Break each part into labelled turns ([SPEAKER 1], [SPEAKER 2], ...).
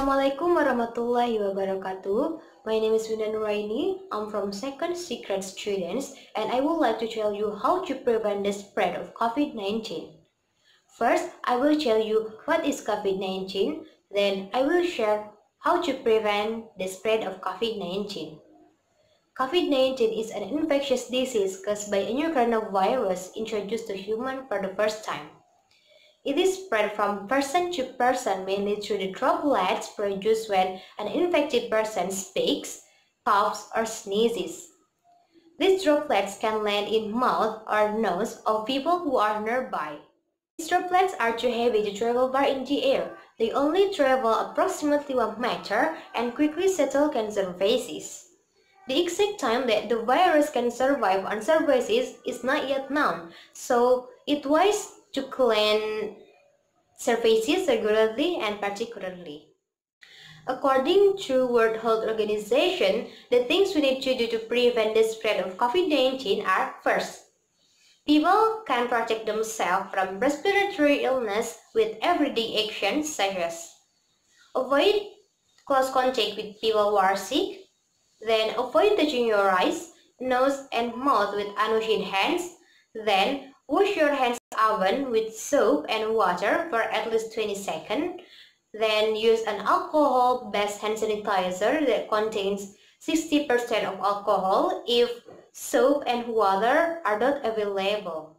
[SPEAKER 1] Assalamualaikum warahmatullahi wabarakatuh. My name is Winda Nuraini. I'm from second secret students and I would like to tell you how to prevent the spread of COVID-19. First, I will tell you what is COVID-19. Then I will share how to prevent the spread of COVID-19. COVID-19 is an infectious disease caused by a new coronavirus introduced to humans for the first time. It is spread from person to person mainly through the droplets produced when an infected person speaks, coughs, or sneezes. These droplets can land in mouth or nose of people who are nearby. These droplets are too heavy to travel far in the air. They only travel approximately 1 meter and quickly settle on surfaces. The exact time that the virus can survive on surfaces is not yet known, so it wise to clean surfaces regularly and particularly. According to World Health Organization, the things we need to do to prevent the spread of COVID-19 are: first, people can protect themselves from respiratory illness with everyday actions such as avoid close contact with people who are sick, then avoid touching your eyes, nose, and mouth with unwashed hands, then wash your hands often with soap and water for at least 20 seconds. Then use an alcohol-based hand sanitizer that contains 60% of alcohol if soap and water are not available.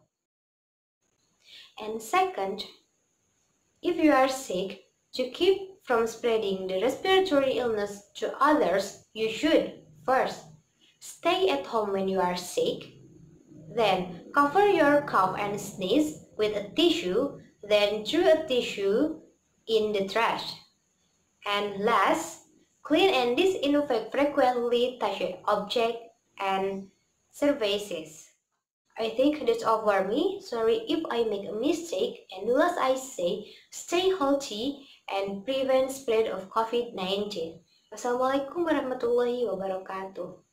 [SPEAKER 1] And second, if you are sick, to keep from spreading the respiratory illness to others, you should first stay at home when you are sick. Then cover your cough and sneeze with a tissue, then throw a tissue in the trash. And last, clean and disinfect frequently touched objects and surfaces. I think that's all for me. Sorry if I make a mistake, and the last I say, stay healthy and prevent spread of COVID-19. Wassalamualaikum warahmatullahi wabarakatuh.